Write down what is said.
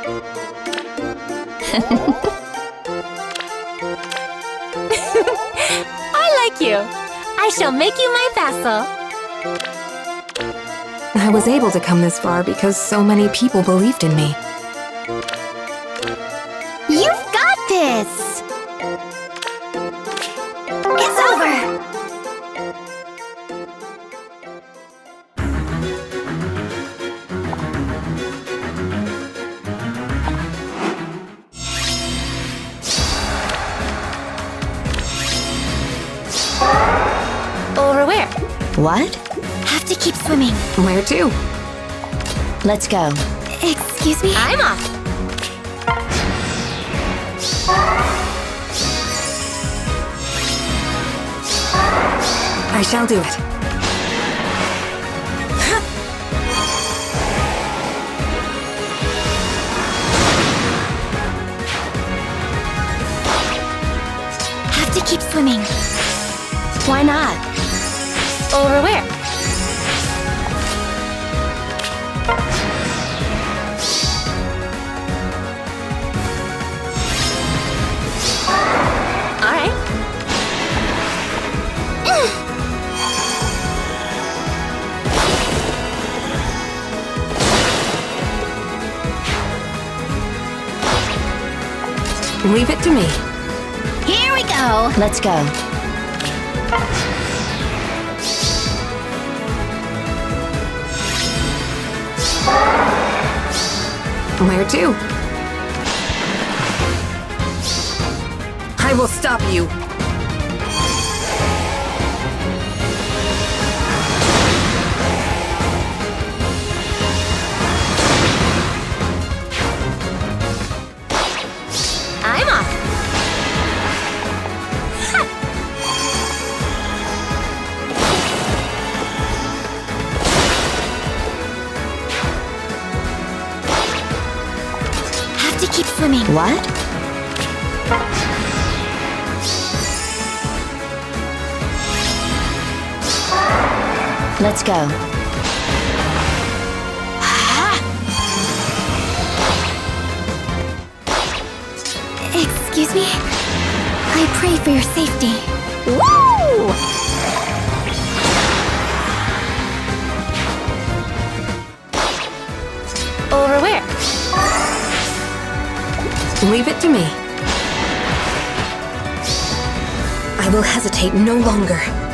I like you. I shall make you my vassal. I was able to come this far because so many people believed in me. You've got this! It's over! Over where? What? Have to keep swimming. Where to? Let's go. Excuse me? I'm off. I shall do it. Have to keep swimming. Why not? Over where? All right. Leave it to me. Here we go. Let's go. Where to? I will stop you. I'm off. Have to keep swimming. What? Let's go. Excuse me? I pray for your safety. Woo! Over where? Leave it to me. I will hesitate no longer.